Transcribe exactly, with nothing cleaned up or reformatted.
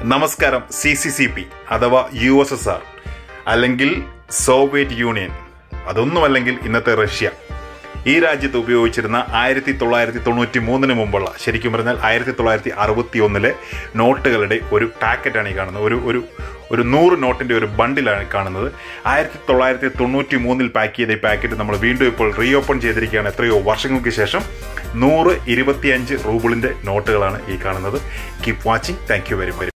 നമസ്കാരം. C C C P അഥവാ U S S R അല്ലെങ്കിൽ സോവിയറ്റ് യൂണിയൻ, അതൊന്നുമല്ലെങ്കിൽ ഇന്നത്തെ റഷ്യ, ഈ രാജ്യത്ത് ഉപയോഗിച്ചിരുന്ന ആയിരത്തി തൊള്ളായിരത്തി തൊണ്ണൂറ്റി മൂന്നിന് മുമ്പുള്ള, ശരിക്കും പറഞ്ഞാൽ ആയിരത്തി തൊള്ളായിരത്തി അറുപത്തി ഒന്നിലെ നോട്ടുകളുടെ ഒരു പാക്കറ്റാണ് ഈ കാണുന്നത്. ഒരു ഒരു ഒരു നൂറ് നോട്ടിൻ്റെ ഒരു ബണ്ടിലാണ് കാണുന്നത്. ആയിരത്തി തൊള്ളായിരത്തി തൊണ്ണൂറ്റി മൂന്നിൽ പാക്ക് ചെയ്ത ഈ പാക്കറ്റ് നമ്മൾ വീണ്ടും ഇപ്പോൾ റീ ഓപ്പൺ ചെയ്തിരിക്കുകയാണ്. എത്രയോ വർഷങ്ങൾക്ക് ശേഷം നൂറ് ഇരുപത്തിയഞ്ച് റൂബിളിൻ്റെ നോട്ടുകളാണ് ഈ കാണുന്നത്. Keep watching. Thank you very much.